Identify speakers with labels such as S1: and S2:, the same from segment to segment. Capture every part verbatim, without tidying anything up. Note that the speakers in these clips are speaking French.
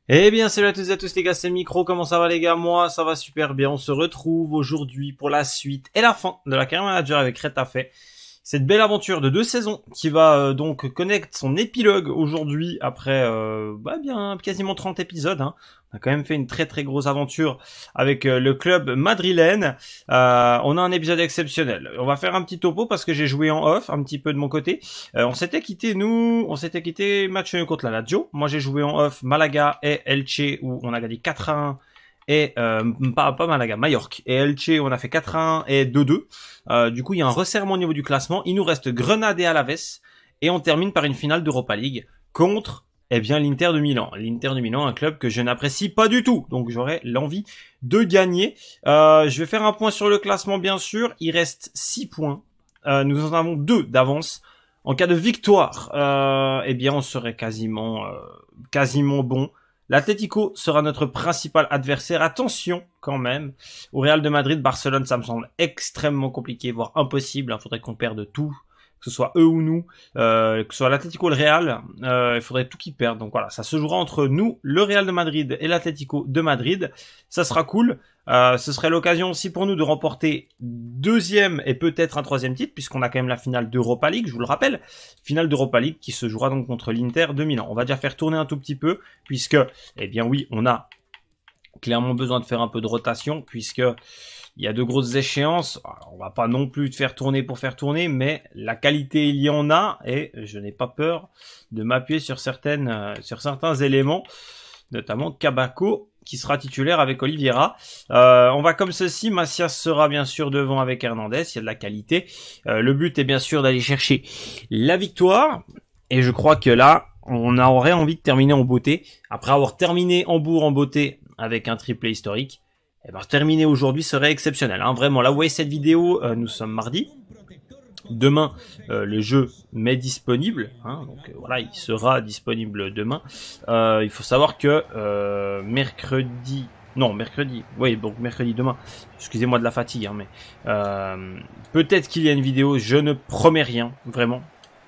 S1: Eh bien, salut à toutes et à tous les gars, c'est le micro, comment ça va les gars? Moi, ça va super bien, on se retrouve aujourd'hui pour la suite et la fin de la carrière manager avec Retafé. Cette belle aventure de deux saisons qui va euh, donc connaître son épilogue aujourd'hui après euh, bah bien quasiment trente épisodes. Hein. On a quand même fait une très très grosse aventure avec euh, le club madrilène. Euh, on a un épisode exceptionnel. On va faire un petit topo parce que j'ai joué en off un petit peu de mon côté. Euh, on s'était quitté nous, on s'était quitté match contre la Lazio. Moi j'ai joué en off Malaga et Elche où on a gagné quatre à un. Et euh, pas, pas Malaga, Majorque et Elche, on a fait quatre à un et deux deux. Euh, du coup, il y a un resserrement au niveau du classement. Il nous reste Grenade et Alaves. Et on termine par une finale d'Europa League contre, eh bien, l'Inter de Milan. L'Inter de Milan, un club que je n'apprécie pas du tout. Donc, j'aurais l'envie de gagner. Euh, je vais faire un point sur le classement, bien sûr. Il reste six points. Euh, nous en avons deux d'avance. En cas de victoire, euh, eh bien, on serait quasiment, euh, quasiment bon. L'Atlético sera notre principal adversaire. Attention quand même au Real de Madrid, Barcelone, ça me semble extrêmement compliqué, voire impossible. Il faudrait qu'on perde tout, que ce soit eux ou nous, euh, que ce soit l'Atlético ou le Real. Euh, il faudrait tout qu'ils perdent. Donc voilà, ça se jouera entre nous, le Real de Madrid et l'Atlético de Madrid. Ça sera cool. Euh, ce serait l'occasion aussi pour nous de remporter deuxième et peut-être un troisième titre, puisqu'on a quand même la finale d'Europa League, je vous le rappelle, finale d'Europa League qui se jouera donc contre l'Inter de Milan. On va déjà faire tourner un tout petit peu, puisque, eh bien oui, on a clairement besoin de faire un peu de rotation, puisque il y a de grosses échéances. Alors, on va pas non plus faire tourner pour faire tourner, mais la qualité il y en a, et je n'ai pas peur de m'appuyer sur certaines, euh, sur certains éléments, notamment Kabako, qui sera titulaire avec Oliveira. Euh, on va comme ceci, Macias sera bien sûr devant avec Hernandez, il y a de la qualité. Euh, le but est bien sûr d'aller chercher la victoire, et je crois que là, on aurait envie de terminer en beauté. Après avoir terminé Hambourg en beauté avec un triplé historique, et ben terminer aujourd'hui serait exceptionnel. Hein. Vraiment, là vous voyez cette vidéo, euh, nous sommes mardi. Demain, euh, le jeu m'est disponible, hein, donc euh, voilà, il sera disponible demain. Euh, il faut savoir que euh, mercredi, non mercredi, oui donc mercredi demain. Excusez-moi de la fatigue, hein, mais euh, peut-être qu'il y a une vidéo. Je ne promets rien, vraiment.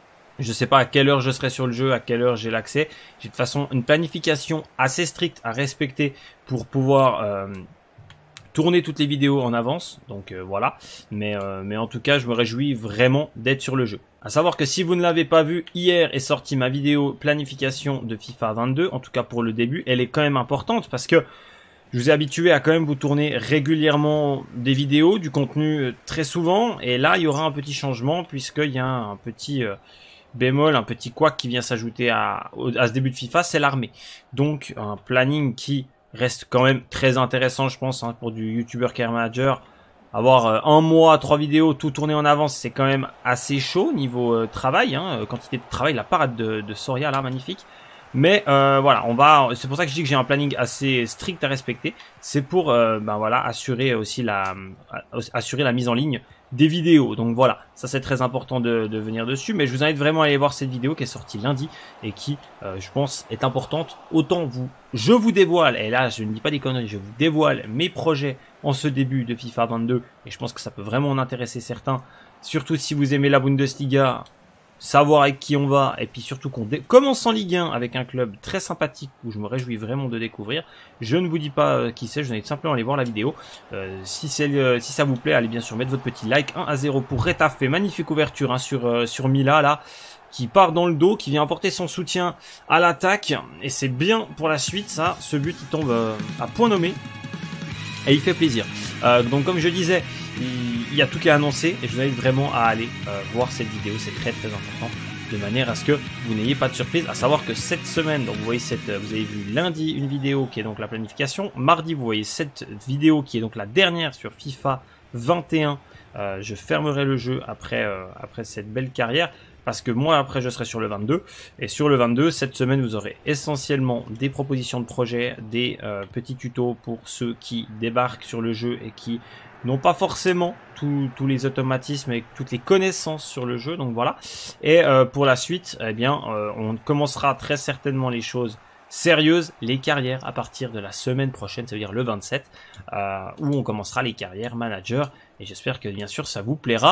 S1: Je sais pas à quelle heure je serai sur le jeu, à quelle heure j'ai l'accès. J'ai de toute façon une planification assez stricte à respecter pour pouvoir euh, tourner toutes les vidéos en avance, donc euh, voilà, mais, euh, mais en tout cas je me réjouis vraiment d'être sur le jeu. À savoir que si vous ne l'avez pas vu, hier est sortie ma vidéo planification de FIFA vingt-deux, en tout cas pour le début, elle est quand même importante parce que je vous ai habitué à quand même vous tourner régulièrement des vidéos, du contenu très souvent, et là il y aura un petit changement puisqu'il y a un petit euh, bémol, un petit couac qui vient s'ajouter à, à ce début de FIFA, c'est l'armée. Donc un planning qui reste quand même très intéressant, je pense, hein, pour du YouTuber Carrière Manager. Avoir euh, un mois, trois vidéos, tout tourné en avance, c'est quand même assez chaud niveau euh, travail. Hein, quantité de travail, la parade de, de Soria là, magnifique. Mais euh, voilà, on va. C'est pour ça que je dis que j'ai un planning assez strict à respecter. C'est pour, euh, ben voilà, assurer aussi la, assurer la mise en ligne des vidéos. Donc voilà, ça c'est très important de, de venir dessus. Mais je vous invite vraiment à aller voir cette vidéo qui est sortie lundi et qui, euh, je pense, est importante. Autant vous, je vous dévoile, et là je ne dis pas des conneries, je vous dévoile mes projets en ce début de FIFA vingt-deux. Et je pense que ça peut vraiment en intéresser certains. Surtout si vous aimez la Bundesliga, savoir avec qui on va, et puis surtout qu'on commence en Ligue un avec un club très sympathique où je me réjouis vraiment de découvrir. Je ne vous dis pas euh, qui c'est, je vous invite simplement à aller voir la vidéo. Euh, si, c'est, euh, si ça vous plaît, allez bien sûr mettre votre petit like. Un à zéro pour Retafé, magnifique ouverture hein, sur, euh, sur Mila là, qui part dans le dos, qui vient apporter son soutien à l'attaque, et c'est bien pour la suite ça, ce but il tombe euh, à point nommé, et il fait plaisir. Euh, donc comme je disais, il y a tout qui est annoncé et je vous invite vraiment à aller euh, voir cette vidéo, c'est très très important, de manière à ce que vous n'ayez pas de surprise. À savoir que cette semaine, donc vous voyez cette, vous avez vu lundi une vidéo qui est donc la planification, mardi vous voyez cette vidéo qui est donc la dernière sur FIFA vingt et un. Euh, je fermerai le jeu après euh, après cette belle carrière. Parce que moi après je serai sur le vingt-deux, et sur le vingt-deux, cette semaine vous aurez essentiellement des propositions de projets, des euh, petits tutos pour ceux qui débarquent sur le jeu et qui n'ont pas forcément tous les automatismes et toutes les connaissances sur le jeu, donc voilà. Et euh, pour la suite, eh bien euh, on commencera très certainement les choses sérieuses, les carrières à partir de la semaine prochaine, ça veut dire le vingt-sept, euh, où on commencera les carrières manager, et j'espère que bien sûr ça vous plaira.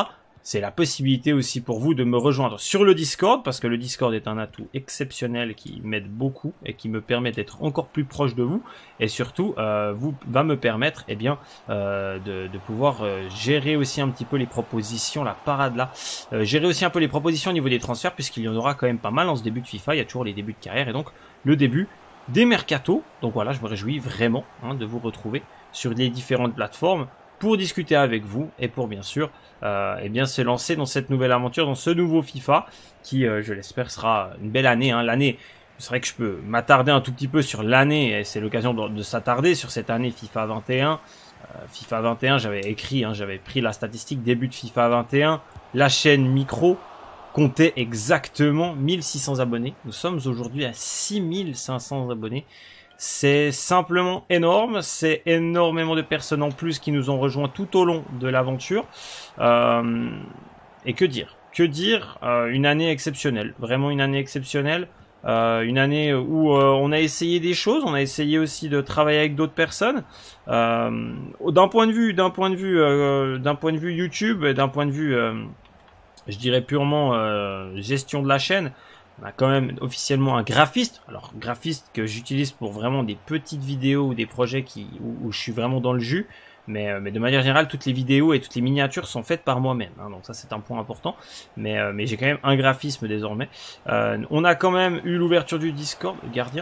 S1: c'est la possibilité aussi pour vous de me rejoindre sur le Discord, parce que le Discord est un atout exceptionnel qui m'aide beaucoup et qui me permet d'être encore plus proche de vous, et surtout euh, vous va me permettre eh bien euh, de, de pouvoir euh, gérer aussi un petit peu les propositions, la parade là, euh, gérer aussi un peu les propositions au niveau des transferts, puisqu'il y en aura quand même pas mal en ce début de FIFA. Il y a toujours les débuts de carrière et donc le début des mercatos. Donc voilà, je me réjouis vraiment hein, de vous retrouver sur les différentes plateformes pour discuter avec vous et pour bien sûr euh, eh bien se lancer dans cette nouvelle aventure, dans ce nouveau FIFA qui, euh, je l'espère, sera une belle année. Hein. L'année, c'est vrai que je peux m'attarder un tout petit peu sur l'année et c'est l'occasion de, de s'attarder sur cette année FIFA vingt et un. Euh, FIFA vingt et un, j'avais écrit, hein, j'avais pris la statistique début de FIFA vingt et un. La chaîne Micro comptait exactement mille six cents abonnés. Nous sommes aujourd'hui à six mille cinq cents abonnés. C'est simplement énorme, c'est énormément de personnes en plus qui nous ont rejoints tout au long de l'aventure. Euh, et que dire Que dire euh, Une année exceptionnelle, vraiment une année exceptionnelle. Euh, une année où euh, on a essayé des choses, on a essayé aussi de travailler avec d'autres personnes. Euh, d'un point de vue, d'un point de vue, euh, d'un point de vue YouTube, d'un point de vue, euh, je dirais purement euh, gestion de la chaîne. On a quand même officiellement un graphiste, alors graphiste que j'utilise pour vraiment des petites vidéos ou des projets qui où, où je suis vraiment dans le jus, mais, mais de manière générale toutes les vidéos et toutes les miniatures sont faites par moi-même, hein, donc ça c'est un point important, mais, mais j'ai quand même un graphisme désormais. Euh, on a quand même eu l'ouverture du Discord, gardien,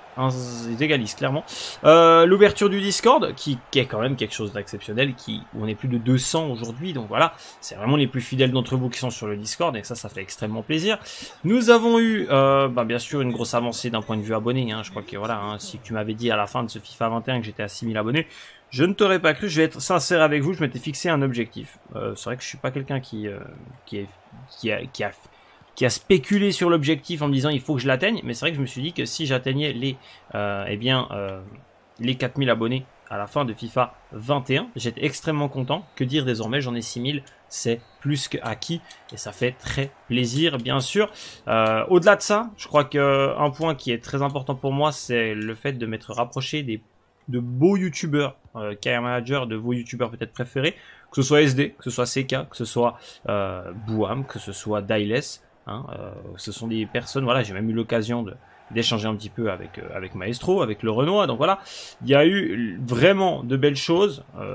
S1: ils égalisent clairement. Euh, l'ouverture du Discord qui, qui est quand même quelque chose d'exceptionnel, qui où on est plus de deux cents aujourd'hui, donc voilà, c'est vraiment les plus fidèles d'entre vous qui sont sur le Discord et ça, ça fait extrêmement plaisir. Nous avons eu, euh, bah, bien sûr, une grosse avancée d'un point de vue abonné. Hein, je crois que voilà, hein, si tu m'avais dit à la fin de ce FIFA vingt et un que j'étais à six mille abonnés, je ne t'aurais pas cru. Je vais être sincère avec vous, je m'étais fixé un objectif. Euh, c'est vrai que je suis pas quelqu'un qui, euh, qui est, qui a, qui a qui a spéculé sur l'objectif en me disant il faut que je l'atteigne, mais c'est vrai que je me suis dit que si j'atteignais les euh, eh bien euh, les quatre mille abonnés à la fin de FIFA vingt et un, j'étais extrêmement content. Que dire désormais, j'en ai six mille, c'est plus qu'acquis et ça fait très plaisir bien sûr. Euh, au-delà de ça, je crois qu'un point qui est très important pour moi, c'est le fait de m'être rapproché des de beaux youtubeurs, euh, carrière manager, de vos youtubeurs peut-être préférés, que ce soit S D, que ce soit C K, que ce soit euh, Bouham, que ce soit Dailes. Hein, euh, ce sont des personnes, voilà, j'ai même eu l'occasion de d'échanger un petit peu avec euh, avec Maestro, avec le Renoir, donc voilà, il y a eu vraiment de belles choses. Euh,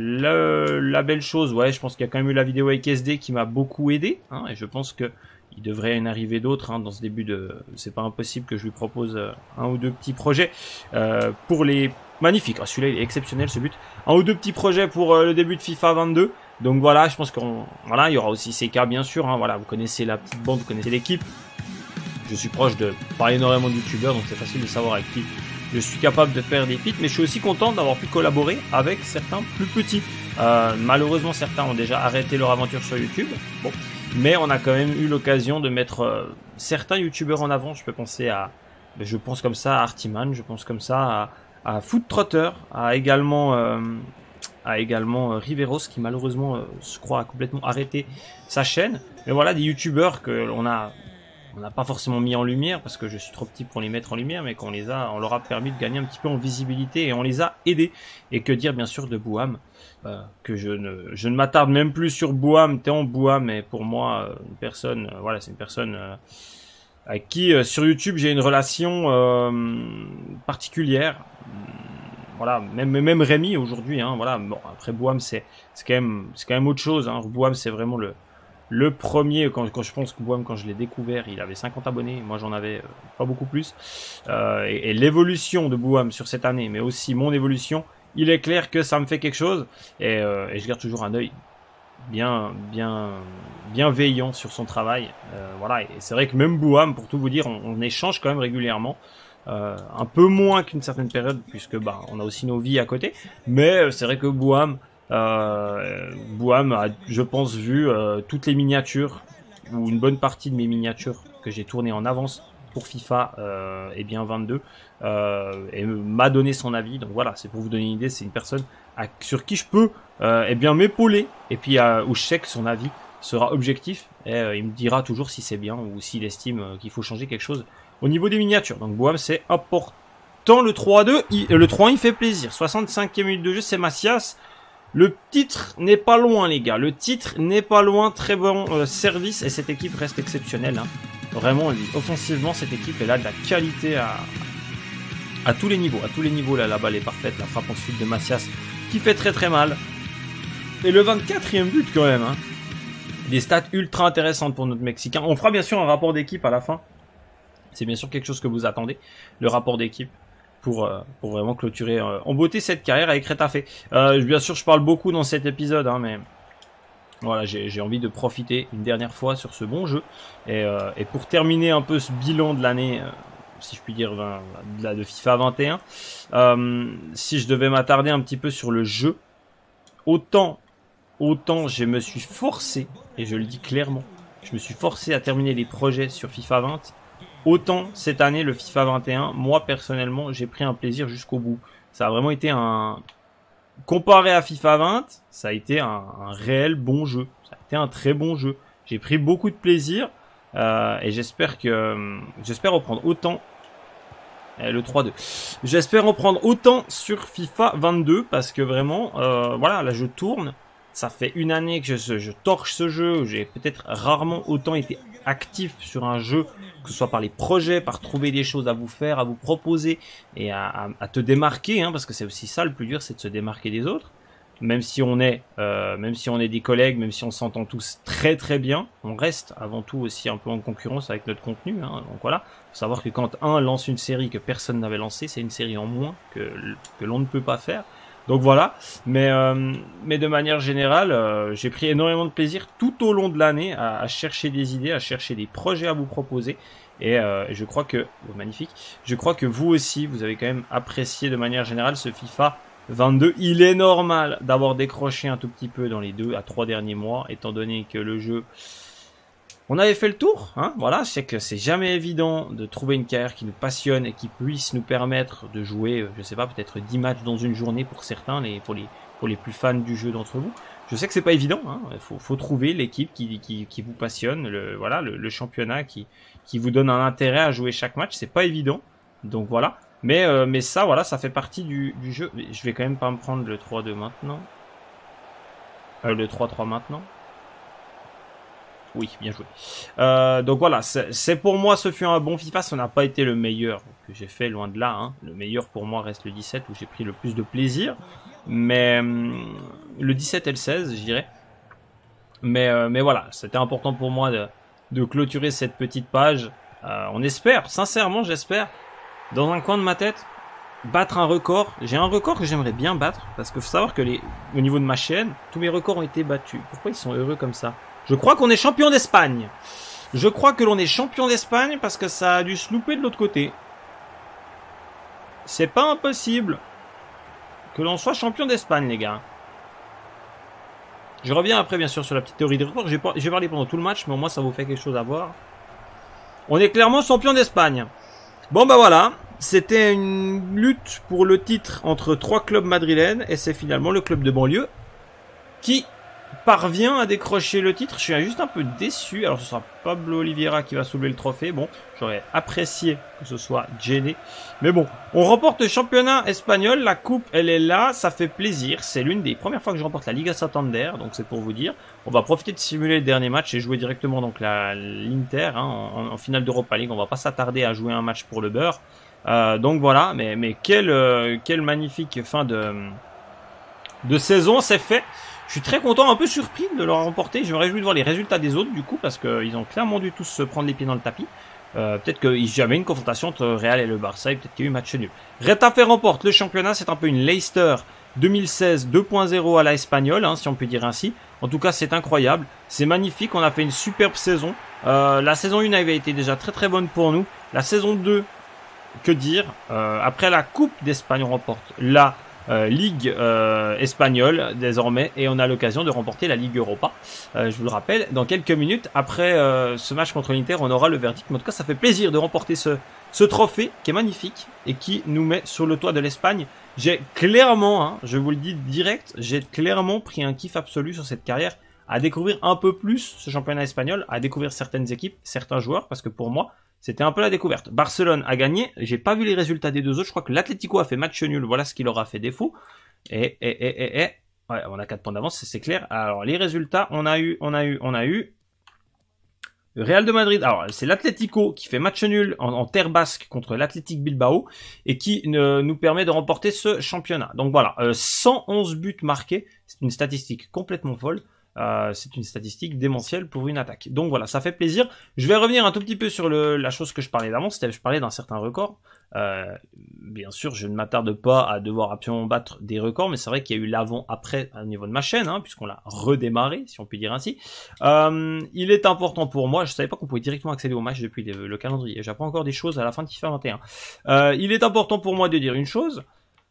S1: le, la belle chose, ouais, je pense qu'il y a quand même eu la vidéo avec S D qui m'a beaucoup aidé, hein, et je pense que il devrait y en arriver d'autres hein, dans ce début de, c'est pas impossible que je lui propose euh, un ou deux petits projets euh, pour les magnifiques. Ah, celui-là il est exceptionnel ce but, un ou deux petits projets pour euh, le début de FIFA vingt-deux. Donc voilà, je pense qu'on voilà, il y aura aussi C K bien sûr. Hein, voilà, vous connaissez la petite bande, vous connaissez l'équipe. Je suis proche de pas énormément de youtubeurs, donc c'est facile de savoir avec qui je suis capable de faire des feats. Mais je suis aussi content d'avoir pu collaborer avec certains plus petits. Euh, malheureusement, certains ont déjà arrêté leur aventure sur YouTube. Bon, mais on a quand même eu l'occasion de mettre euh, certains youtubeurs en avant. Je peux penser à, je pense comme ça à Artiman, je pense comme ça à, à Foot Trotter, à également. Euh, a également euh, Riveros qui malheureusement euh, je crois a complètement arrêté sa chaîne. Mais voilà, des youtubeurs que on a on n'a pas forcément mis en lumière parce que je suis trop petit pour les mettre en lumière, mais qu'on les a, on leur a permis de gagner un petit peu en visibilité et on les a aidés. Et que dire bien sûr de Bouham, euh, que je ne je ne m'attarde même plus sur Bouham, tant Bouham est pour moi euh, une personne, euh, voilà, c'est une personne euh, avec qui euh, sur YouTube j'ai une relation euh, particulière. Voilà, même même Rémi aujourd'hui, hein, voilà. Bon, après Bouham, c'est c'est quand même c'est quand même autre chose. Hein. Bouham, c'est vraiment le le premier. Quand, quand je pense que Bouham, quand je l'ai découvert, il avait cinquante abonnés. Moi, j'en avais euh, pas beaucoup plus. Euh, et et l'évolution de Bouham sur cette année, mais aussi mon évolution, il est clair que ça me fait quelque chose. Et, euh, et je garde toujours un œil bien bien bienveillant sur son travail. Euh, voilà. Et c'est vrai que même Bouham, pour tout vous dire, on, on échange quand même régulièrement. Euh, un peu moins qu'une certaine période puisque bah on a aussi nos vies à côté, mais c'est vrai que Bouham euh, Bouham a, je pense, vu euh, toutes les miniatures ou une bonne partie de mes miniatures que j'ai tournées en avance pour FIFA euh, et bien vingt-deux euh, et m'a donné son avis. Donc voilà, c'est pour vous donner une idée, c'est une personne à, sur qui je peux euh, et bien m'épauler et puis euh, où je sais que son avis sera objectif et euh, il me dira toujours si c'est bien ou s'il estime euh, qu'il faut changer quelque chose au niveau des miniatures. Donc Bouham, c'est important. Le trois à deux, il, le trois un, il fait plaisir. soixante-cinquième minute de jeu, c'est Macias. Le titre n'est pas loin, les gars. Le titre n'est pas loin. Très bon euh, service. Et cette équipe reste exceptionnelle. Hein. Vraiment, offensivement, cette équipe est là de la qualité à, à tous les niveaux. À tous les niveaux, là, la balle est parfaite. La frappe ensuite de Macias qui fait très très mal. Et le vingt-quatrième but, quand même. Hein. Des stats ultra intéressantes pour notre Mexicain. On fera bien sûr un rapport d'équipe à la fin. C'est bien sûr quelque chose que vous attendez. Le rapport d'équipe. Pour, euh, pour vraiment clôturer euh, en beauté cette carrière avec Retafe. Euh, bien sûr, je parle beaucoup dans cet épisode, hein, mais voilà, j'ai envie de profiter une dernière fois sur ce bon jeu. Et, euh, et pour terminer un peu ce bilan de l'année, euh, si je puis dire, de, la, de FIFA vingt et un, euh, si je devais m'attarder un petit peu sur le jeu, autant, autant je me suis forcé, et je le dis clairement, je me suis forcé à terminer les projets sur FIFA vingt. Autant cette année, le FIFA vingt et un, moi personnellement, j'ai pris un plaisir jusqu'au bout. Ça a vraiment été un... Comparé à FIFA vingt, ça a été un, un réel bon jeu. Ça a été un très bon jeu. J'ai pris beaucoup de plaisir euh, et j'espère que... J'espère reprendre autant... Eh, le trois deux. J'espère en prendre autant sur FIFA vingt-deux parce que vraiment, euh, voilà, là je tourne. Ça fait une année que je, je torche ce jeu. J'ai peut-être rarement autant été actif sur un jeu, que ce soit par les projets, par trouver des choses à vous faire, à vous proposer et à, à, à te démarquer, hein, parce que c'est aussi ça le plus dur, c'est de se démarquer des autres. Même si on est, euh, même si on est des collègues, même si on s'entend tous très très bien, on reste avant tout aussi un peu en concurrence avec notre contenu. Hein, donc voilà, faut savoir que quand un lance une série que personne n'avait lancée, c'est une série en moins que que l'on ne peut pas faire. Donc voilà, mais, euh, mais de manière générale, euh, j'ai pris énormément de plaisir tout au long de l'année à, à chercher des idées, à chercher des projets à vous proposer. Et euh, je crois que, oh, magnifique, je crois que vous aussi, vous avez quand même apprécié de manière générale ce FIFA vingt-deux. Il est normal d'avoir décroché un tout petit peu dans les deux à trois derniers mois, étant donné que le jeu... On avait fait le tour, hein, voilà, je sais que c'est jamais évident de trouver une carrière qui nous passionne et qui puisse nous permettre de jouer, je sais pas, peut-être dix matchs dans une journée pour certains, les, pour les pour les plus fans du jeu d'entre vous. Je sais que c'est pas évident, hein, faut, faut trouver l'équipe qui, qui, qui vous passionne, le, voilà, le, le championnat qui, qui vous donne un intérêt à jouer chaque match, c'est pas évident, donc voilà. Mais, euh, mais ça, voilà, ça fait partie du, du jeu. Je vais quand même pas me prendre le trois deux maintenant, euh, le trois trois maintenant. Oui, bien joué. Euh, donc voilà, c'est pour moi, ce fut un bon FIFA. Ça n'a pas été le meilleur que j'ai fait, loin de là. Hein. Le meilleur pour moi reste le dix-sept, où j'ai pris le plus de plaisir. Mais hum, le dix-sept et le seize, je dirais. Mais, euh, mais voilà, c'était important pour moi de, de clôturer cette petite page. Euh, on espère, sincèrement, j'espère, dans un coin de ma tête, battre un record. J'ai un record que j'aimerais bien battre, parce qu'il faut savoir que les, au niveau de ma chaîne, tous mes records ont été battus. Pourquoi ils sont heureux comme ça ? Je crois qu'on est champion d'Espagne. Je crois que l'on est champion d'Espagne parce que ça a dû se louper de l'autre côté. C'est pas impossible que l'on soit champion d'Espagne, les gars. Je reviens après, bien sûr, sur la petite théorie des records. J'ai parlé pendant tout le match, mais au moins, ça vous fait quelque chose à voir. On est clairement champion d'Espagne. Bon, bah voilà. C'était une lutte pour le titre entre trois clubs madrilènes. Et c'est finalement le club de banlieue qui parvient à décrocher le titre. Je suis juste un peu déçu. Alors ce sera Pablo Oliveira qui va soulever le trophée. Bon, j'aurais apprécié que ce soit Jenné. Mais bon, on remporte le championnat espagnol. La coupe, elle est là. Ça fait plaisir. C'est l'une des premières fois que je remporte la Liga Santander. Donc c'est pour vous dire. On va profiter de simuler le dernier match et jouer directement donc l'Inter hein, en, en finale d'Europa League. On va pas s'attarder à jouer un match pour le beurre. Euh, donc voilà. Mais, mais quelle, euh, quelle magnifique fin de, de saison. C'est fait. Je suis très content, un peu surpris de leur remporter. Je me réjouis de voir les résultats des autres, du coup, parce qu'ils ont clairement dû tous se prendre les pieds dans le tapis. Euh, peut-être qu'il y avait une confrontation entre Real et le Barça, et peut-être qu'il y a eu match nul. Retafe remporte le championnat, c'est un peu une Leicester deux mille seize deux point zéro à la espagnole, hein, si on peut dire ainsi. En tout cas, c'est incroyable, c'est magnifique, on a fait une superbe saison. Euh, la saison un avait été déjà très très bonne pour nous. La saison deux, que dire euh, après la Coupe d'Espagne, on remporte la Euh, Ligue euh, espagnole désormais et on a l'occasion de remporter la Ligue Europa. Euh, je vous le rappelle, dans quelques minutes après euh, ce match contre l'Inter, on aura le verdict. Mais en tout cas, ça fait plaisir de remporter ce, ce trophée qui est magnifique et qui nous met sur le toit de l'Espagne. J'ai clairement, hein, je vous le dis direct, j'ai clairement pris un kiff absolu sur cette carrière à découvrir un peu plus ce championnat espagnol, à découvrir certaines équipes, certains joueurs, parce que pour moi, c'était un peu la découverte. Barcelone a gagné. J'ai pas vu les résultats des deux autres. Je crois que l'Atlético a fait match nul. Voilà ce qui leur a fait défaut. Et, et, et, et, et Ouais, on a quatre points d'avance, c'est clair. Alors, les résultats, on a eu, on a eu, on a eu... Real de Madrid, alors c'est l'Atlético qui fait match nul en, en terre basque contre l'Athletic Bilbao et qui ne, nous permet de remporter ce championnat. Donc voilà, euh, cent onze buts marqués, c'est une statistique complètement folle. Euh, c'est une statistique démentielle pour une attaque. Donc voilà, ça fait plaisir. Je vais revenir un tout petit peu sur le, la chose que je parlais d'avant, c'était je parlais d'un certain record. Euh, bien sûr, je ne m'attarde pas à devoir absolument battre des records, mais c'est vrai qu'il y a eu l'avant-après au niveau de ma chaîne, hein, puisqu'on l'a redémarré, si on peut dire ainsi. Euh, il est important pour moi, je savais pas qu'on pouvait directement accéder au match depuis le, le calendrier. J'apprends encore des choses à la fin de FIFA vingt et un. Euh, il est important pour moi de dire une chose.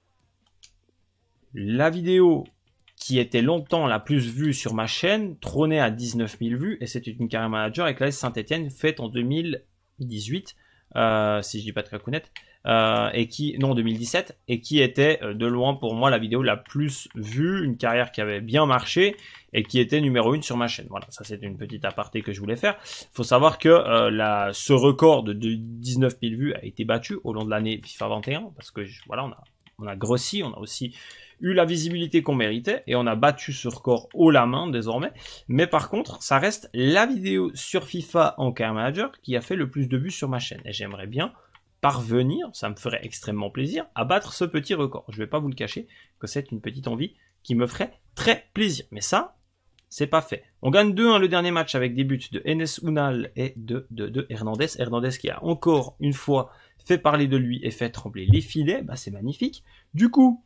S1: La vidéo qui était longtemps la plus vue sur ma chaîne, trônait à dix-neuf mille vues, et c'était une carrière manager avec l'A S Saint-Etienne, faite en deux mille dix-huit, euh, si je dis pas de cacounette, euh, et qui, non, deux mille dix-sept, et qui était euh, de loin pour moi la vidéo la plus vue, une carrière qui avait bien marché, et qui était numéro une sur ma chaîne. Voilà, ça c'est une petite aparté que je voulais faire. Faut savoir que euh, la, ce record de, de dix-neuf mille vues a été battu au long de l'année FIFA vingt et un, parce que voilà, on a, on a grossi, on a aussi eu la visibilité qu'on méritait et on a battu ce record haut la main désormais. Mais par contre, ça reste la vidéo sur FIFA en Career Manager qui a fait le plus de vues sur ma chaîne. Et j'aimerais bien parvenir, ça me ferait extrêmement plaisir, à battre ce petit record. Je vais pas vous le cacher que c'est une petite envie qui me ferait très plaisir. Mais ça, c'est pas fait. On gagne deux un le dernier match avec des buts de Enes Unal et de, de, de Hernandez. Hernandez qui a encore une fois fait parler de lui et fait trembler les filets. Bah, c'est magnifique. Du coup,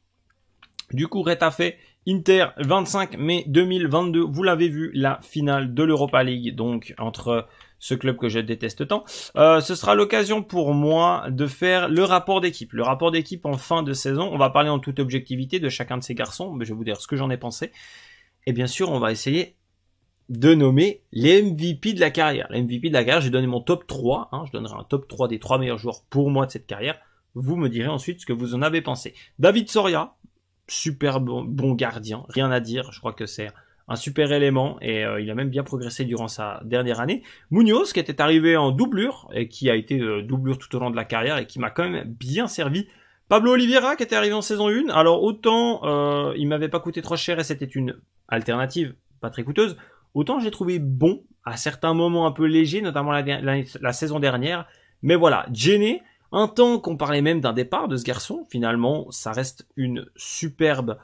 S1: Du coup, Retafe, Inter, vingt-cinq mai deux mille vingt-deux, vous l'avez vu, la finale de l'Europa League, donc entre ce club que je déteste tant. Euh, ce sera l'occasion pour moi de faire le rapport d'équipe. Le rapport d'équipe en fin de saison, on va parler en toute objectivité de chacun de ces garçons, mais je vais vous dire ce que j'en ai pensé. Et bien sûr, on va essayer de nommer les M V P de la carrière. Les M V P de la carrière, j'ai donné mon top trois, hein, je donnerai un top trois des trois meilleurs joueurs pour moi de cette carrière. Vous me direz ensuite ce que vous en avez pensé. David Soria, super bon, bon gardien, rien à dire, je crois que c'est un super élément et euh, il a même bien progressé durant sa dernière année. Munoz qui était arrivé en doublure et qui a été euh, doublure tout au long de la carrière et qui m'a quand même bien servi. Pablo Oliveira qui était arrivé en saison un, alors autant euh, il m'avait pas coûté trop cher et c'était une alternative pas très coûteuse, autant j'ai trouvé bon à certains moments un peu léger, notamment la, la, la saison dernière, mais voilà, Jenny. Un temps qu'on parlait même d'un départ de ce garçon, finalement, ça reste une superbe,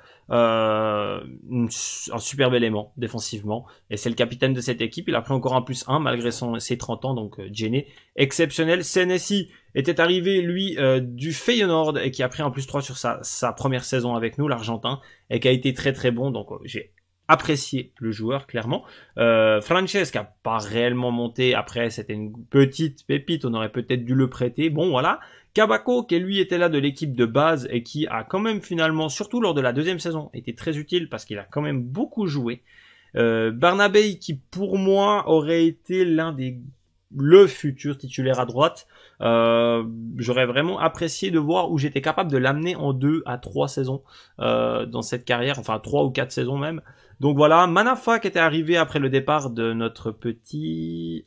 S1: euh, une, un superbe élément défensivement. Et c'est le capitaine de cette équipe. Il a pris encore un plus un malgré son, ses trente ans, donc euh, Jenny, exceptionnel. Senesi était arrivé, lui, euh, du Feyenoord et qui a pris un plus trois sur sa, sa première saison avec nous, l'Argentin, et qui a été très très bon. Donc euh, j'ai apprécié le joueur, clairement. Euh, Frances qui a pas réellement monté, après c'était une petite pépite, on aurait peut-être dû le prêter, bon voilà. Kabako qui lui était là de l'équipe de base et qui a quand même finalement, surtout lors de la deuxième saison, été très utile parce qu'il a quand même beaucoup joué. Euh, Barnabé qui pour moi aurait été l'un des le futur titulaire à droite. Euh, j'aurais vraiment apprécié de voir où j'étais capable de l'amener en deux à trois saisons euh, dans cette carrière, enfin trois ou quatre saisons même. Donc voilà, Manafa qui était arrivé après le départ de notre petit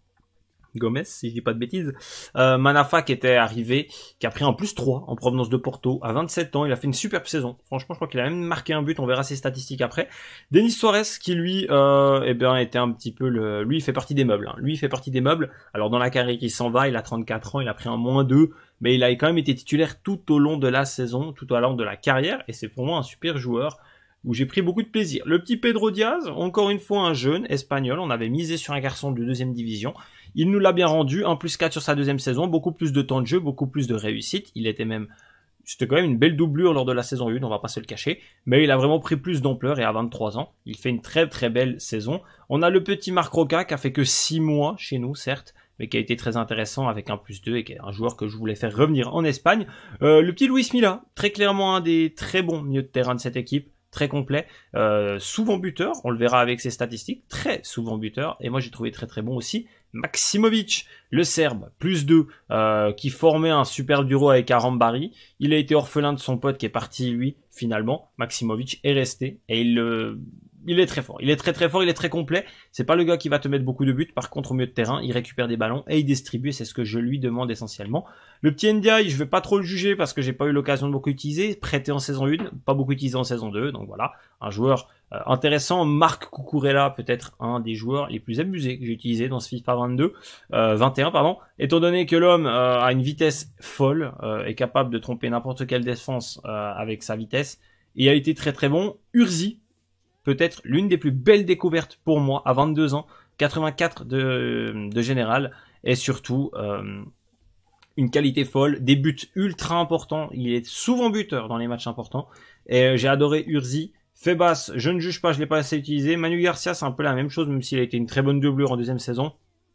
S1: Gomez, si je dis pas de bêtises. Euh, Manafa qui était arrivé, qui a pris un plus trois en provenance de Porto à vingt-sept ans. Il a fait une superbe saison. Franchement, je crois qu'il a même marqué un but. On verra ses statistiques après. Denis Suarez qui lui, euh, eh bien, était un petit peu le, lui, il fait partie des meubles. Hein. Lui, il fait partie des meubles. Alors dans la carrière, il s'en va. Il a trente-quatre ans. Il a pris un moins deux. Mais il a quand même été titulaire tout au long de la saison, tout au long de la carrière. Et c'est pour moi un super joueur où j'ai pris beaucoup de plaisir. Le petit Pedro Diaz, encore une fois un jeune espagnol. On avait misé sur un garçon de deuxième division. Il nous l'a bien rendu, un plus quatre sur sa deuxième saison, beaucoup plus de temps de jeu, beaucoup plus de réussite. Il était même, c'était quand même une belle doublure lors de la saison un, on va pas se le cacher. Mais il a vraiment pris plus d'ampleur et à vingt-trois ans, il fait une très très belle saison. On a le petit Marc Roca qui a fait que six mois chez nous, certes, mais qui a été très intéressant avec un plus deux et qui est un joueur que je voulais faire revenir en Espagne. Euh, le petit Luis Milla, très clairement un des très bons milieux de terrain de cette équipe. Très complet, euh, souvent buteur, on le verra avec ses statistiques, très souvent buteur, et moi j'ai trouvé très très bon aussi Maximovic, le Serbe, plus deux, euh, qui formait un superbe duo avec Arambari. Il a été orphelin de son pote qui est parti lui, finalement. Maximovic est resté, et il, euh, il est très fort. Il est très très fort, il est très complet. C'est pas le gars qui va te mettre beaucoup de buts. Par contre, au milieu de terrain, il récupère des ballons et il distribue. C'est ce que je lui demande essentiellement. Le petit Ndiaye, je vais pas trop le juger parce que j'ai pas eu l'occasion de beaucoup utiliser. Prêté en saison un, pas beaucoup utilisé en saison deux. Donc voilà, un joueur euh, intéressant. Marc Cucurella, peut-être un des joueurs les plus abusés que j'ai utilisé dans ce FIFA vingt-deux, euh, vingt et un, pardon. Étant donné que l'homme euh, a une vitesse folle, euh, est capable de tromper n'importe quelle défense euh, avec sa vitesse, et a été très très bon. Urzi, peut-être l'une des plus belles découvertes pour moi à vingt-deux ans, quatre-vingt-quatre de, de général, et surtout euh, une qualité folle, des buts ultra importants, il est souvent buteur dans les matchs importants, et euh, j'ai adoré Urzi. Febas, je ne juge pas, je l'ai pas assez utilisé. Manu Garcia, c'est un peu la même chose, même s'il a été une très bonne doublure en deuxième saison.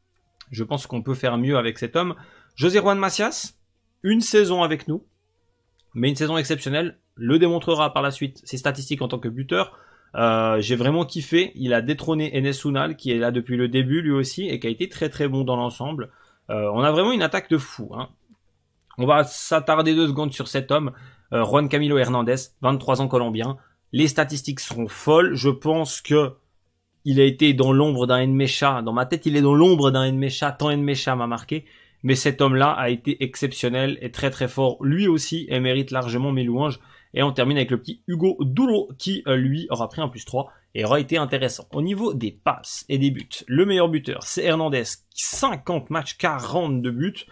S1: Je pense qu'on peut faire mieux avec cet homme. José Juan Macias, une saison avec nous, mais une saison exceptionnelle, le démontrera par la suite. Ses statistiques en tant que buteur, euh, j'ai vraiment kiffé. Il a détrôné Enes Unal, qui est là depuis le début lui aussi, et qui a été très très bon dans l'ensemble. Euh, on a vraiment une attaque de fou. Hein. On va s'attarder deux secondes sur cet homme, euh, Juan Camilo Hernandez, vingt-trois ans colombien. Les statistiques seront folles. Je pense que il a été dans l'ombre d'un Nmecha. Dans ma tête, il est dans l'ombre d'un Nmecha, tant Nmecha m'a marqué. Mais cet homme-là a été exceptionnel et très très fort lui aussi et mérite largement mes louanges. Et on termine avec le petit Hugo Duro qui, euh, lui, aura pris un plus trois et aura été intéressant. Au niveau des passes et des buts, le meilleur buteur, c'est Hernandez. cinquante matchs, quarante-deux buts.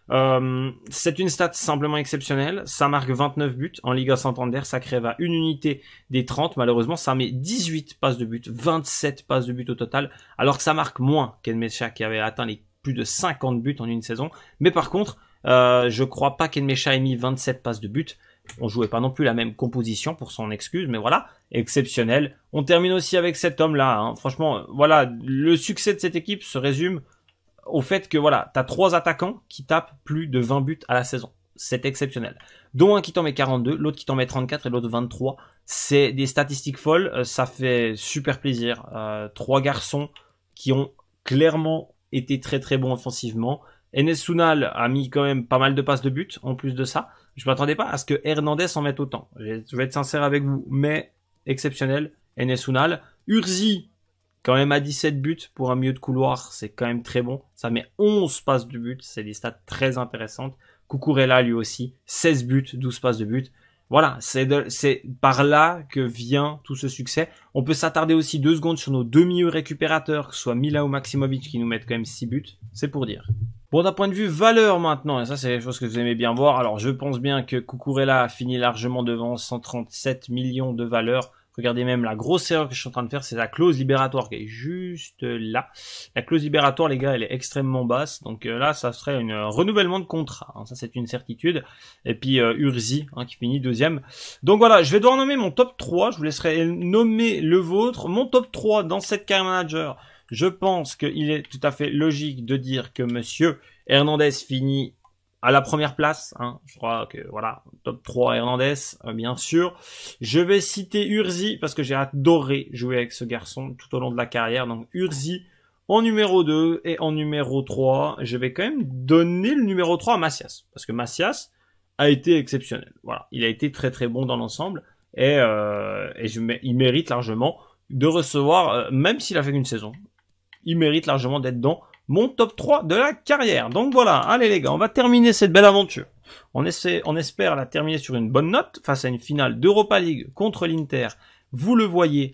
S1: Euh, c'est une stat simplement exceptionnelle. Ça marque vingt-neuf buts en Liga Santander. Ça crève à une unité des trente. Malheureusement, ça met dix-huit passes de but, vingt-sept passes de but au total. Alors que ça marque moins qu'Nmecha qui avait atteint les plus de cinquante buts en une saison. Mais par contre, euh, je crois pas qu'Nmecha ait mis vingt-sept passes de but. On jouait pas non plus la même composition pour son excuse, mais voilà, exceptionnel. On termine aussi avec cet homme-là. Hein. Franchement, voilà, le succès de cette équipe se résume au fait que voilà, t'as trois attaquants qui tapent plus de vingt buts à la saison. C'est exceptionnel. Dont un qui t'en met quarante-deux, l'autre qui t'en met trente-quatre et l'autre vingt-trois. C'est des statistiques folles, ça fait super plaisir. Euh, trois garçons qui ont clairement été très très bons offensivement. Enes Unal a mis quand même pas mal de passes de but en plus de ça. Je m'attendais pas à ce que Hernandez en mette autant. Je vais être sincère avec vous, mais exceptionnel. Enes Unal. Urzi, quand même à dix-sept buts pour un milieu de couloir, c'est quand même très bon. Ça met onze passes de but, c'est des stats très intéressantes. Cucurella lui aussi, seize buts, douze passes de but. Voilà, c'est de, c'est par là que vient tout ce succès. On peut s'attarder aussi deux secondes sur nos deux milieux récupérateurs, que ce soit Mila ou Maximovic qui nous mettent quand même six buts. C'est pour dire. Bon, d'un point de vue valeur maintenant, et ça c'est les choses que vous aimez bien voir. Alors je pense bien que Cucurella a fini largement devant, cent trente-sept millions de valeur. Regardez même la grosse erreur que je suis en train de faire, c'est la clause libératoire qui est juste là. La clause libératoire, les gars, elle est extrêmement basse. Donc euh, là, ça serait un euh, renouvellement de contrat. Hein, ça, c'est une certitude. Et puis euh, Urzi, hein, qui finit deuxième. Donc voilà, je vais devoir nommer mon top trois. Je vous laisserai nommer le vôtre. Mon top trois dans cette carrière manager, je pense qu'il est tout à fait logique de dire que monsieur Hernandez finit à la première place, hein, je crois que voilà, top trois Hernandez, euh, bien sûr. Je vais citer Urzi parce que j'ai adoré jouer avec ce garçon tout au long de la carrière. Donc Urzi en numéro deux et en numéro trois, je vais quand même donner le numéro trois à Macias parce que Macias a été exceptionnel. Voilà, il a été très très bon dans l'ensemble et, euh, et je, il mérite largement de recevoir, euh, même s'il a fait qu'une saison, il mérite largement d'être dans mon top trois de la carrière. Donc voilà, allez les gars, on va terminer cette belle aventure. On essaie, on espère la terminer sur une bonne note face à une finale d'Europa League contre l'Inter. Vous le voyez,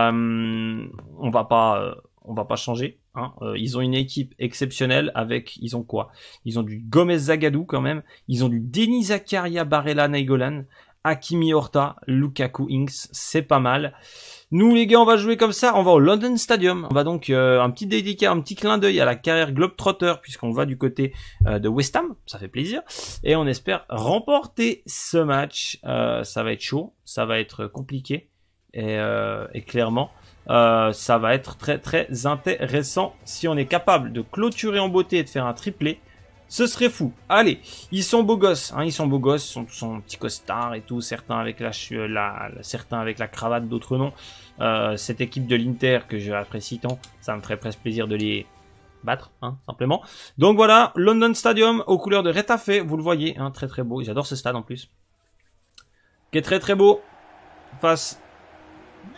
S1: euh, on va pas, euh, on va pas changer. Hein. Euh, ils ont une équipe exceptionnelle avec, ils ont quoi? Ils ont du Gomez Zagadou quand même. Ils ont du Denis Zakaria, Barella, Nainggolan, Hakimi Horta, Lukaku Inks. C'est pas mal. Nous les gars, on va jouer comme ça, on va au London Stadium. On va donc euh, un petit dédicat, un petit clin d'œil à la carrière Globetrotter puisqu'on va du côté euh, de West Ham, ça fait plaisir. Et on espère remporter ce match. Euh, ça va être chaud, ça va être compliqué et, euh, et clairement, euh, ça va être très très intéressant si on est capable de clôturer en beauté et de faire un triplé. Ce serait fou. Allez, ils sont beaux gosses, hein, ils sont beaux gosses, ils sont tous en petits costards et tout, certains avec la, la, la certains avec la cravate, d'autres non. Euh, cette équipe de l'Inter que j'apprécie tant, ça me ferait presque plaisir de les battre, hein, simplement. Donc voilà, London Stadium aux couleurs de Retafe, vous le voyez, hein, très très beau. J'adore ce stade en plus, qui est très très beau face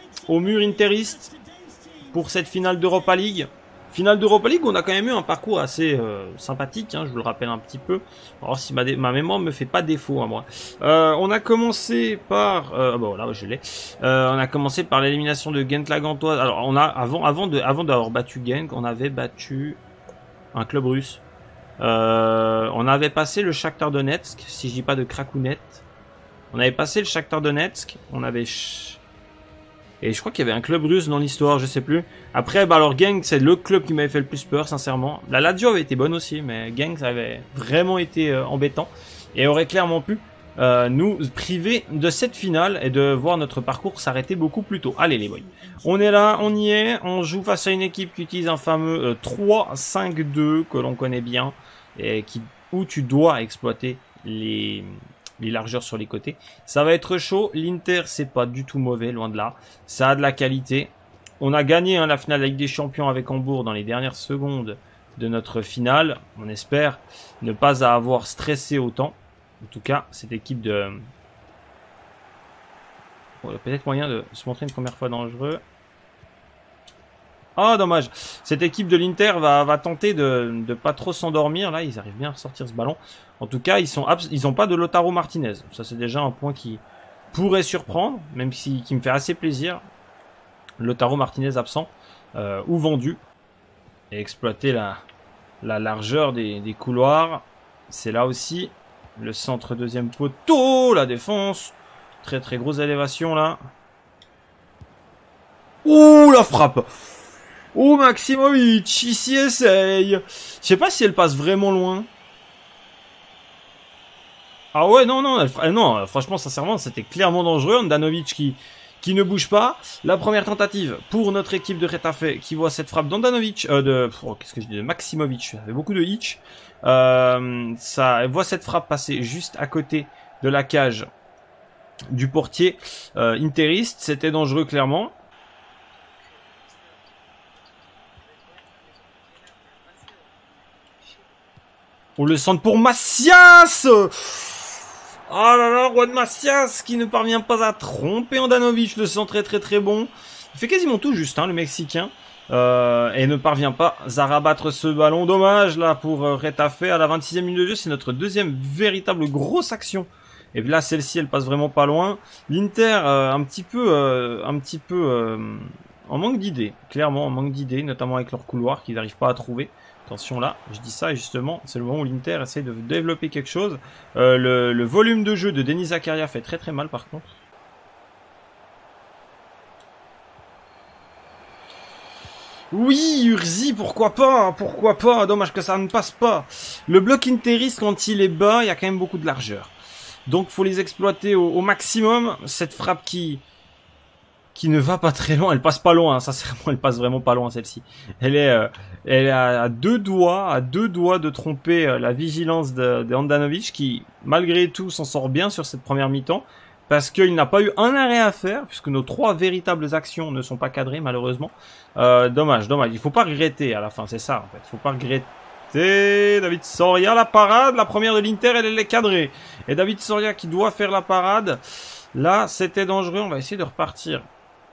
S1: au mur interiste pour cette finale d'Europa League. Finale d'Europa League, on a quand même eu un parcours assez euh, sympathique, hein, je vous le rappelle un petit peu. Alors si ma, ma mémoire me fait pas défaut à moi. Euh, on a commencé par, euh, bon là je l'ai. Euh, on a commencé par l'élimination de Genk la Gantoise. Alors on a avant, avant de, avant d'avoir battu Genk, on avait battu un club russe. Euh, on avait passé le Shakhtar Donetsk, si je dis pas de Krakounet. On avait passé le Shakhtar Donetsk. On avait Et je crois qu'il y avait un club russe dans l'histoire, je sais plus. Après, bah alors Genk, c'est le club qui m'avait fait le plus peur, sincèrement. La Lazio avait été bonne aussi, mais Genk, ça avait vraiment été euh, embêtant. Et aurait clairement pu euh, nous priver de cette finale et de voir notre parcours s'arrêter beaucoup plus tôt. Allez les boys, on est là, on y est. On joue face à une équipe qui utilise un fameux euh, trois cinq deux que l'on connaît bien. Et qui, où tu dois exploiter les... les largeurs sur les côtés. Ça va être chaud. L'Inter, c'est pas du tout mauvais, loin de là. Ça a de la qualité. On a gagné hein, la finale de la Ligue des Champions avec Hambourg dans les dernières secondes de notre finale. On espère ne pas avoir stressé autant. En tout cas, cette équipe de... Bon, il y a peut-être moyen de se montrer une première fois dangereux. Oh, dommage. Cette équipe de l'Inter va, va tenter de ne pas trop s'endormir. Là, ils arrivent bien à sortir ce ballon. En tout cas, ils sont ils ont pas de Lautaro Martinez. Ça, c'est déjà un point qui pourrait surprendre, même si qui me fait assez plaisir. Lautaro Martinez absent euh, ou vendu. Et exploiter la, la largeur des, des couloirs. C'est là aussi le centre deuxième poteau. La défense. Très très grosse élévation là. Ouh, la frappe. Oh, Maximovic, il s'y essaye. Je sais pas si elle passe vraiment loin. Ah ouais, non, non, elle, non, franchement, sincèrement, c'était clairement dangereux. Andanovic qui, qui ne bouge pas. La première tentative pour notre équipe de Retafe qui voit cette frappe d'Andanovic, euh, de, oh, qu'est-ce que je dis, de Maximovic. Il y avait beaucoup de hitch. Euh, ça, elle voit cette frappe passer juste à côté de la cage du portier euh, interiste. C'était dangereux, clairement. On le sent pour Macias. Oh là là, Juan Macias qui ne parvient pas à tromper Andanovic. Le sent très très très bon. Il fait quasiment tout juste, hein, le Mexicain. Euh, et ne parvient pas à rabattre ce ballon. Dommage là pour euh, Retafe. À la vingt-sixième minute de jeu, c'est notre deuxième véritable grosse action. Et là, celle-ci, elle passe vraiment pas loin. L'Inter, euh, un petit peu, euh, un petit peu euh, en manque d'idées. Clairement, en manque d'idées, notamment avec leur couloir qu'ils n'arrivent pas à trouver. Attention là, je dis ça et justement, c'est le moment où l'Inter essaie de développer quelque chose. Euh, le, le volume de jeu de Denis Zakaria fait très très mal par contre. Oui, Urzi, pourquoi pas, pourquoi pas, dommage que ça ne passe pas. Le bloc interiste, quand il est bas, il y a quand même beaucoup de largeur. Donc faut les exploiter au, au maximum. Cette frappe qui... qui ne va pas très loin, elle passe pas loin, hein, sincèrement, elle passe vraiment pas loin celle-ci. Elle est, euh, elle est à, à deux doigts, à deux doigts de tromper euh, la vigilance de, de Andanovic qui, malgré tout, s'en sort bien sur cette première mi-temps parce qu'il n'a pas eu un arrêt à faire puisque nos trois véritables actions ne sont pas cadrées malheureusement. Euh, dommage, dommage. Il faut pas regretter à la fin, c'est ça en fait. Il faut pas regretter. David Soria, la parade, la première de l'Inter, elle, elle est cadrée. Et David Soria qui doit faire la parade. Là, c'était dangereux. On va essayer de repartir.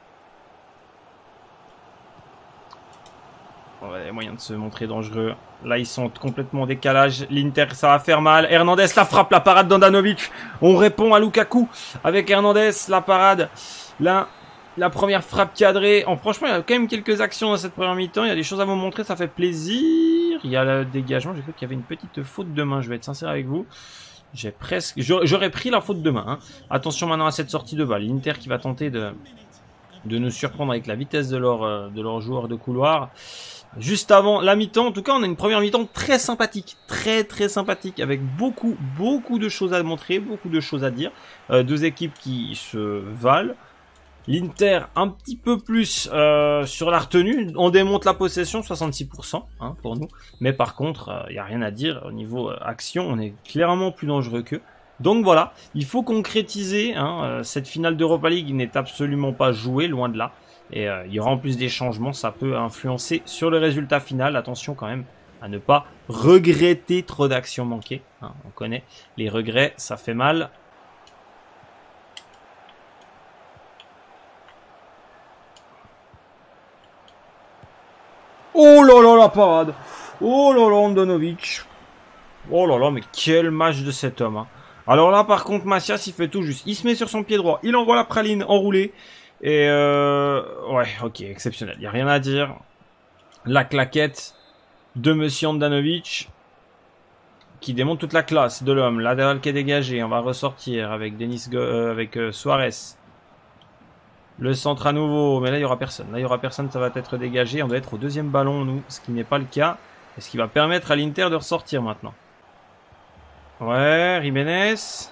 S1: Il y a moyen de se montrer dangereux. Là, ils sont complètement en décalage. L'Inter, ça va faire mal. Hernandez, la frappe, la parade d'Andanovic. On répond à Lukaku avec Hernandez, la parade. Là, la première frappe cadrée. Oh, franchement, il y a quand même quelques actions dans cette première mi-temps. Il y a des choses à vous montrer, ça fait plaisir. Il y a le dégagement. J'ai cru qu'il y avait une petite faute de main. Je vais être sincère avec vous. J'ai presque... J'aurais pris la faute de main. Hein. Attention maintenant à cette sortie de balle. L'Inter qui va tenter de... de nous surprendre avec la vitesse de leur, de leur joueur de couloir. Juste avant la mi-temps, en tout cas, on a une première mi-temps très sympathique, très très sympathique, avec beaucoup, beaucoup de choses à montrer, beaucoup de choses à dire. Euh, deux équipes qui se valent. L'Inter un petit peu plus euh, sur la retenue, on démonte la possession, soixante-six pour cent hein, pour nous. Mais par contre, il euh, n'y a rien à dire, au niveau euh, action, on est clairement plus dangereux qu'eux. Donc voilà, il faut concrétiser, hein, euh, cette finale d'Europa League n'est absolument pas jouée, loin de là. Et euh, il y aura en plus des changements, ça peut influencer sur le résultat final. Attention quand même à ne pas regretter trop d'actions manquées. Hein, on connaît les regrets, ça fait mal. Oh là là, la parade. Oh là là, Handanovic. Oh là là, mais quel match de cet homme. Hein. Alors là, par contre, Macias, il fait tout juste. Il se met sur son pied droit. Il envoie la praline enroulée. Et euh... ouais, ok, exceptionnel. Il n'y a rien à dire. La claquette de Monsieur Handanovic. Qui démontre toute la classe de l'homme. Latéral qui est dégagé. On va ressortir avec Denis, euh, avec euh, Suarez. Le centre à nouveau. Mais là, il n'y aura personne. Là, il n'y aura personne. Ça va être dégagé. On doit être au deuxième ballon, nous. Ce qui n'est pas le cas. Et ce qui va permettre à l'Inter de ressortir maintenant. Ouais, Jiménez.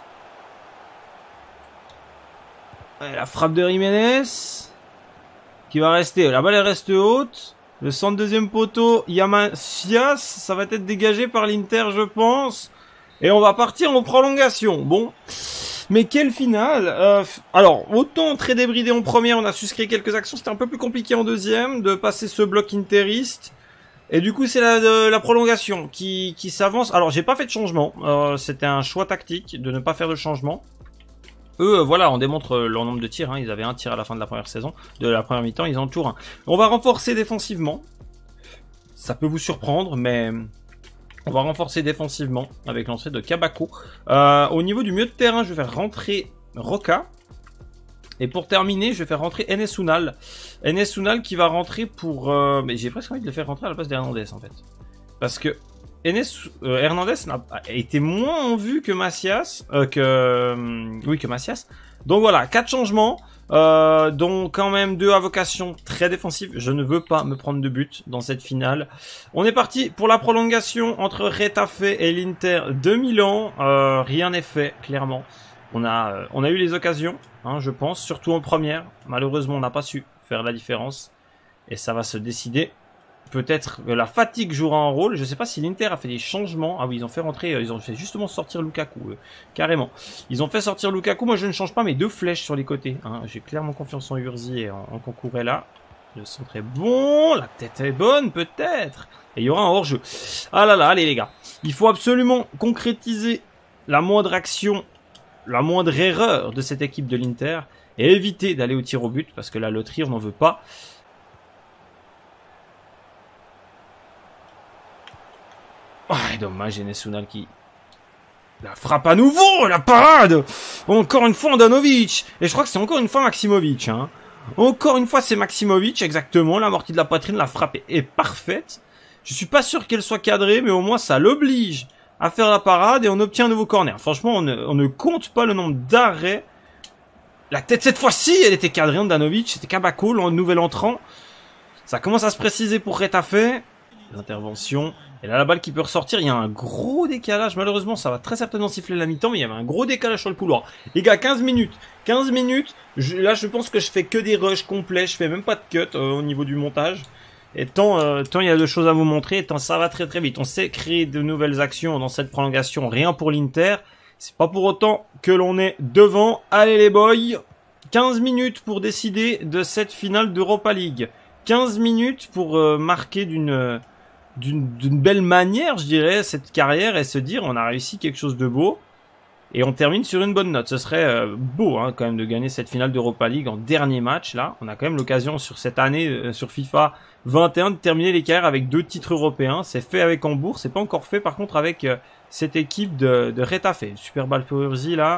S1: Ouais, la frappe de Jiménez. Qui va rester. La balle, elle reste haute. Le centre deuxième poteau, Yamasias, ça va être dégagé par l'Inter, je pense. Et on va partir en prolongation. Bon. Mais quelle finale euh, Alors, autant très débridé en première, on a su se créer quelques actions. C'était un peu plus compliqué en deuxième, de passer ce bloc interiste. Et du coup, c'est la, de, la prolongation qui, qui s'avance. Alors, j'ai pas fait de changement. Euh, C'était un choix tactique de ne pas faire de changement. Eux, euh, voilà, on démontre leur nombre de tirs. Hein. Ils avaient un tir à la fin de la première saison, de la première mi-temps, ils en ont toujours un. On va renforcer défensivement. Ça peut vous surprendre, mais on va renforcer défensivement avec l'entrée de Kabako. Euh, au niveau du milieu de terrain, je vais faire rentrer Roca. Et pour terminer, je vais faire rentrer Enes Unal. Enes Unal qui va rentrer pour... Euh... Mais j'ai presque envie de le faire rentrer à la place d'Hernandez, en fait. Parce que Enes, euh, Hernandez a été moins en vue que Macias, euh, que euh, oui que Macias. Donc voilà, quatre changements, euh, dont quand même deux à vocation très défensive. Je ne veux pas me prendre de but dans cette finale. On est parti pour la prolongation entre Retafe et l'Inter de Milan. Euh, rien n'est fait, clairement. On a, euh, on a eu les occasions, hein, je pense, surtout en première. Malheureusement, on n'a pas su faire la différence, et ça va se décider. Peut-être que la fatigue jouera un rôle. Je ne sais pas si l'Inter a fait des changements. Ah oui, ils ont fait rentrer, ils ont fait justement sortir Lukaku, euh, carrément. Ils ont fait sortir Lukaku. Moi, je ne change pas mes deux flèches sur les côtés. Hein. J'ai clairement confiance en Urzi et en, en Concourella. Le centre est bon, la tête est bonne, peut-être. Et il y aura un hors-jeu. Ah là là, allez les gars. Il faut absolument concrétiser la moindre action, la moindre erreur de cette équipe de l'Inter et éviter d'aller au tir au but parce que la loterie, on n'en veut pas. Ah, oh, dommage, Enes Unal qui la frappe à nouveau, la parade. Encore une fois Handanovic. Et je crois que c'est encore une fois Maximovic. Hein. Encore une fois, c'est Maximovic, exactement. L'amorti de la poitrine, la frappe est, est parfaite. Je suis pas sûr qu'elle soit cadrée, mais au moins ça l'oblige à faire la parade et on obtient un nouveau corner. Franchement, on ne, on ne compte pas le nombre d'arrêts. La tête, cette fois-ci, elle était cadrée, Handanovic. C'était Kabako, le nouvel entrant. Ça commence à se préciser pour Retafe. L'intervention. Et là, la balle qui peut ressortir, il y a un gros décalage. Malheureusement, ça va très certainement siffler la mi-temps, mais il y avait un gros décalage sur le couloir. Les gars, quinze minutes. quinze minutes. Je, là, je pense que je fais que des rushs complets. Je fais même pas de cut euh, au niveau du montage. Et tant, euh, tant il y a de choses à vous montrer, tant ça va très très vite. On sait créer de nouvelles actions dans cette prolongation. Rien pour l'Inter. C'est pas pour autant que l'on est devant. Allez les boys. quinze minutes pour décider de cette finale d'Europa League. quinze minutes pour euh, marquer d'une... d'une belle manière, je dirais, cette carrière et se dire on a réussi quelque chose de beau et on termine sur une bonne note. Ce serait euh, beau hein, quand même de gagner cette finale d'Europa League en dernier match là. On a quand même l'occasion sur cette année euh, sur FIFA vingt et un de terminer les carrières avec deux titres européens. C'est fait avec Hambourg, c'est pas encore fait par contre avec euh, cette équipe de, de Retafe. Super balle pour Urzi là.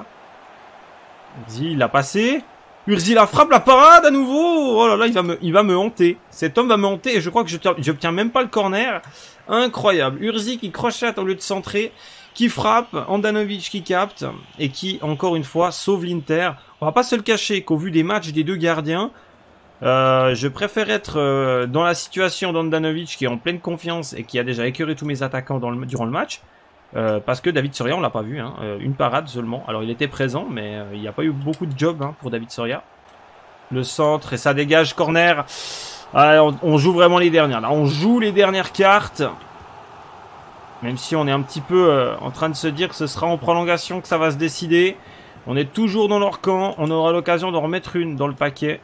S1: Urzi il l'a passé. Urzi la frappe, la parade à nouveau. Oh là là, il va me, il va me hanter. Cet homme va me hanter et je crois que je j'obtiens même pas le corner. Incroyable. Urzi qui crochette au lieu de centrer, qui frappe, Handanovic qui capte et qui, encore une fois, sauve l'Inter. On va pas se le cacher qu'au vu des matchs des deux gardiens, euh, je préfère être euh, dans la situation d'Handanovic qui est en pleine confiance et qui a déjà écœuré tous mes attaquants dans le, durant le match. Euh, parce que David Soria, on l'a pas vu, hein, euh, une parade seulement. Alors il était présent, mais euh, il n'y a pas eu beaucoup de job hein, pour David Soria. Le centre et ça dégage corner. Ah, on, on joue vraiment les dernières. Là, on joue les dernières cartes. Même si on est un petit peu euh, en train de se dire que ce sera en prolongation que ça va se décider. On est toujours dans leur camp. On aura l'occasion d'en remettre une dans le paquet.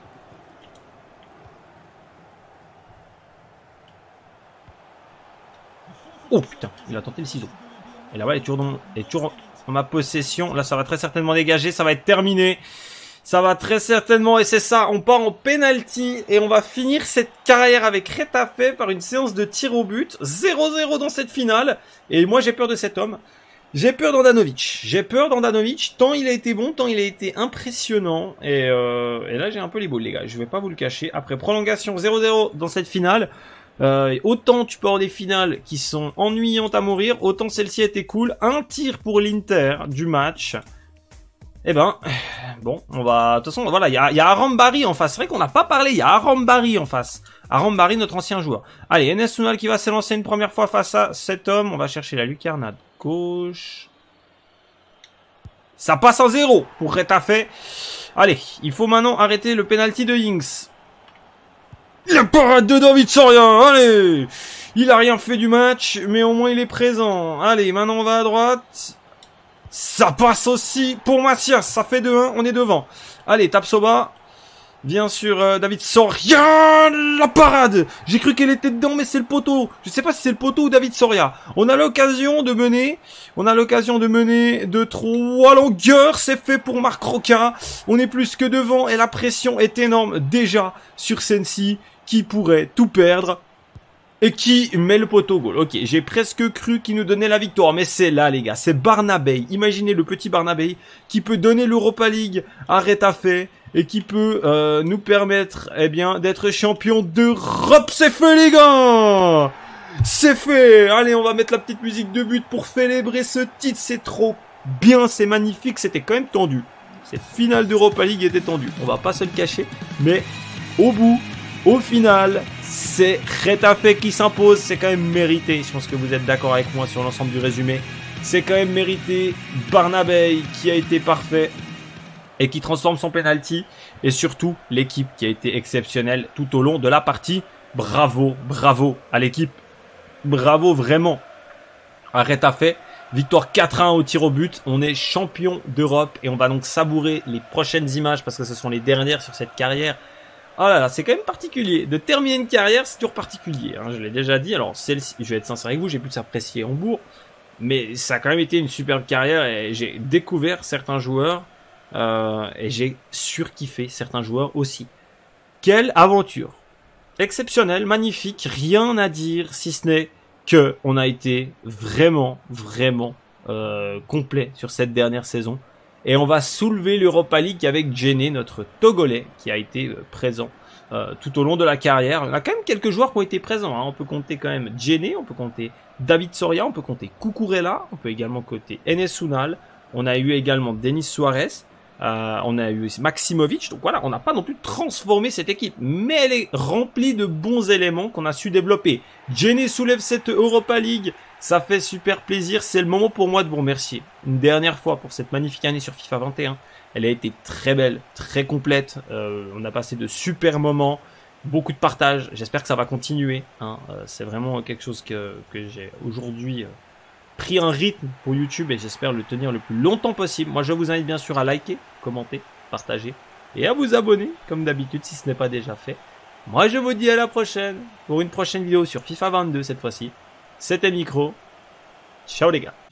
S1: Oh putain, il a tenté le ciseau. Et là-bas, elle est toujours dans, elle est toujours dans ma possession. Là, ça va très certainement dégager. Ça va être terminé. Ça va très certainement, et c'est ça, on part en penalty, et on va finir cette carrière avec Retafe par une séance de tir au but, zéro zéro dans cette finale, et moi j'ai peur de cet homme, j'ai peur d'Andanovic, j'ai peur d'Andanovic, tant il a été bon, tant il a été impressionnant, et, euh, et là j'ai un peu les boules les gars, je vais pas vous le cacher, après prolongation zéro zéro dans cette finale, euh, autant tu peux avoir des finales qui sont ennuyantes à mourir, autant celle-ci était cool, un tir pour l'Inter du match. Eh ben, bon, on va... De toute façon, voilà, il y a, y a Arambari en face. C'est vrai qu'on n'a pas parlé, il y a Arambari en face. Arambari, notre ancien joueur. Allez, Enes Unal qui va s'élancer une première fois face à cet homme. On va chercher la lucarne gauche. Ça passe en zéro pour Retafe. Allez, il faut maintenant arrêter le penalty de Ings. La parade de David Soria, allez. Il a rien fait du match, mais au moins il est présent. Allez, maintenant on va à droite. Ça passe aussi pour Macias, ça fait deux un, on est devant. Allez, Tapsoba. Bien sûr, euh, David Soria, la parade. J'ai cru qu'elle était dedans, mais c'est le poteau. Je sais pas si c'est le poteau ou David Soria. On a l'occasion de mener. On a l'occasion de mener de trois longueurs. C'est fait pour Marc Roca. On est plus que devant et la pression est énorme déjà sur Sensi qui pourrait tout perdre. Et qui met le poteau goal. Ok, j'ai presque cru qu'il nous donnait la victoire. Mais c'est là, les gars. C'est Barnabé. Imaginez le petit Barnabé qui peut donner l'Europa League à Retafe et qui peut euh, nous permettre eh bien, d'être champion d'Europe. C'est fait, les gars. C'est fait. Allez, on va mettre la petite musique de but pour célébrer ce titre. C'est trop bien. C'est magnifique. C'était quand même tendu. Cette finale d'Europa League était tendue. On va pas se le cacher. Mais au bout, au final... c'est Retafe qui s'impose, c'est quand même mérité. Je pense que vous êtes d'accord avec moi sur l'ensemble du résumé. C'est quand même mérité. Barnabé qui a été parfait et qui transforme son penalty. Et surtout, l'équipe qui a été exceptionnelle tout au long de la partie. Bravo, bravo à l'équipe. Bravo vraiment à Retafe. Victoire quatre un au tir au but. On est champion d'Europe et on va donc savourer les prochaines images parce que ce sont les dernières sur cette carrière. Oh là là, c'est quand même particulier. De terminer une carrière, c'est toujours particulier. Hein, je l'ai déjà dit. Alors, celle-ci, je vais être sincère avec vous, j'ai pu s'apprécier Hambourg. Mais ça a quand même été une superbe carrière et j'ai découvert certains joueurs. Euh, et j'ai surkiffé certains joueurs aussi. Quelle aventure. Exceptionnelle, magnifique. Rien à dire si ce n'est que on a été vraiment, vraiment euh, complet sur cette dernière saison. Et on va soulever l'Europa League avec Djene, notre Togolais, qui a été euh, présent euh, tout au long de la carrière. On a quand même quelques joueurs qui ont été présents. Hein. On peut compter quand même Djene, on peut compter David Soria, on peut compter Cucurella, on peut également compter Enes Unal. On a eu également Denis Suarez, euh, on a eu Maximovic. Donc voilà, on n'a pas non plus transformé cette équipe. Mais elle est remplie de bons éléments qu'on a su développer. Djene soulève cette Europa League. Ça fait super plaisir. C'est le moment pour moi de vous remercier une dernière fois pour cette magnifique année sur FIFA vingt et un. Elle a été très belle, très complète. Euh, on a passé de super moments, beaucoup de partage. J'espère que ça va continuer. Hein. Euh, c'est vraiment quelque chose que, que j'ai aujourd'hui euh, pris un rythme pour YouTube et j'espère le tenir le plus longtemps possible. Moi, je vous invite bien sûr à liker, commenter, partager et à vous abonner comme d'habitude si ce n'est pas déjà fait. Moi, je vous dis à la prochaine pour une prochaine vidéo sur FIFA vingt-deux cette fois-ci. C'était Micro. Ciao les gars.